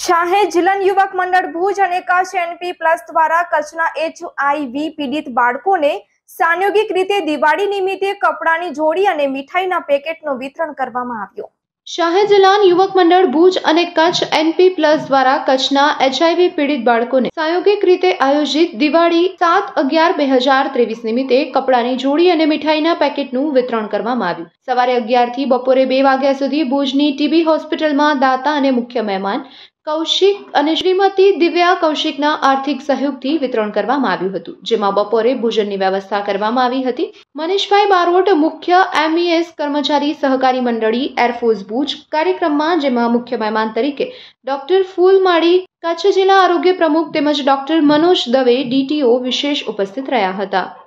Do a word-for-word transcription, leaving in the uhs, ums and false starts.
શાહે જિલ્લા યુવક મંડળ ભુજ અને કચ્છ એનપી પ્લસ દ્વારા કચ્છના એચઆઈવી પીડિત બાળકોને સાંયોગિક રીતે દિવાળી નિમિત્તે કપડાની જોડી અને મીઠાઈના પેકેટનું વિતરણ કરવામાં આવ્યું। શાહે જિલ્લા યુવક મંડળ ભુજ અને કચ્છ એનપી પ્લસ દ્વારા કચ્છના એચઆઈવી પીડિત બાળકોને સાંયોગિક રીતે આયોજિત દિવાળી સાત અગિયાર બે હજાર ત્રેવીસ નિમિત્તે કપડાની જોડી અને મીઠાઈના પેકેટનું વિતરણ કરવામાં આવ્યું। સવારે અગિયાર થી બપોરે બે વાગ્યા સુધી ભુજની ટીબી હોસ્પિટલમાં દાતા અને મુખ્ય મહેમાન કૌશિક અને શ્રીમતી દિવ્યા કૌશિકના આર્થિક સહયોગથી વિતરણ કરવામાં આવ્યું હતું, જેમાં બપોરે ભોજનની વ્યવસ્થા કરવામાં આવી હતી। મનીષભાઈ બારોટ, મુખ્ય એમઈએસ કર્મચારી સહકારી મંડળી એરફોર્સ ભુજ કાર્યક્રમમાં, જેમાં મુખ્ય મહેમાન તરીકે ડોક્ટર ફૂલમાળી, કચ્છ જિલ્લા આરોગ્ય પ્રમુખ તેમજ ડોક્ટર મનોજ દવે ડીટીઓ વિશેષ ઉપસ્થિત રહ્યા હતા।